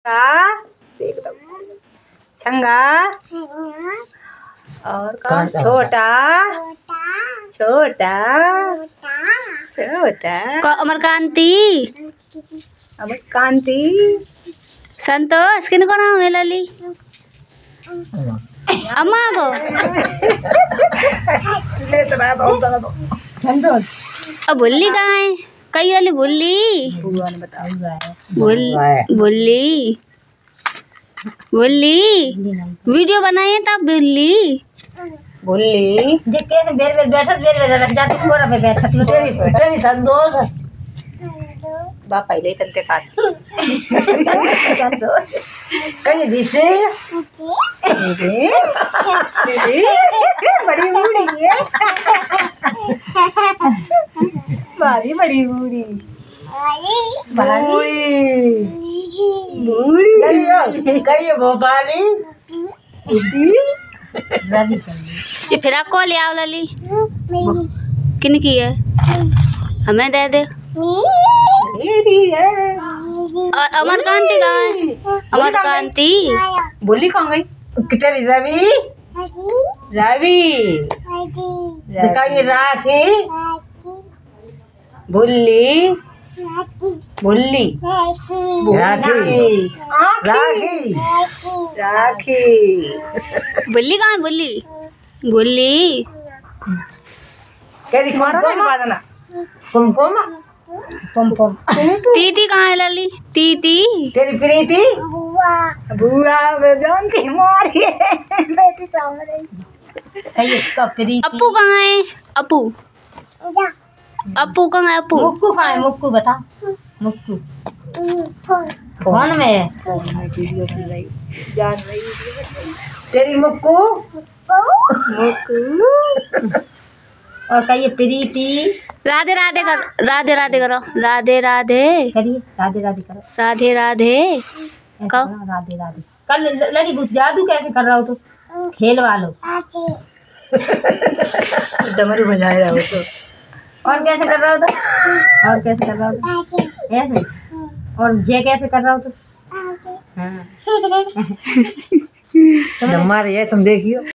छंगा और कौन? छोटा छोटा छोटा अमरकांति अमरकांति संतोष किन को नाम है लली अम्मा को अब भुल्ली कहाँ है? कई वाली भुल्ली भुल्ली भुल्ली वीडियो बनाइए तब भुल्ली भुल्ली जे कैसे बेर बेर बैठत बेर बेर रख जा तू कोरा पे बैठत तेरी संतोष बा पहले तंते काट कहीं दिसे बड़ी बूढ़ी है बड़ी बड़ी बूढ़ी बूढ़ी कहीं भोपाली ये फिर आपको ले आओ लली किन की है हमें दे दे। मेरी है और अमरकांति कहाँ है? अमरकांति भुल्ली कहाँ गई? कितनी रवि रवि कहीं राखी भुल्ली भुल्ली राखी राखी राखी बुल्ली कहाँ है? बुल्ली बुल्ली कहीं कुमकुम कुमकुम तीती कहाँ है लली? तीती तेरी प्रीति बुआ जानती मारी बेटी सामने कहीं कब प्रीति अपू कहाँ है? अपू अपू कहाँ है? अपू मुक्कू कहाँ है? मुक्कू बता मुक्कू फोन में वीडियो बन रही जान रही तेरी मुक्कू मुक्कू और कहिए प्रीति राधे राधे कर राधे राधे करो राधे राधे करिए राधे राधे करो राधे राधे ऐसे करो, राधे राधे कल लली जादू कैसे कर रहा हो तू खेल वालो डमरू बजाए रहा हो तो और कैसे कर रहा हो तू और कैसे कर रहा हो तू ऐसे और जे कैसे कर रहा हो तू हाँ तुम मार ये तुम देखियो।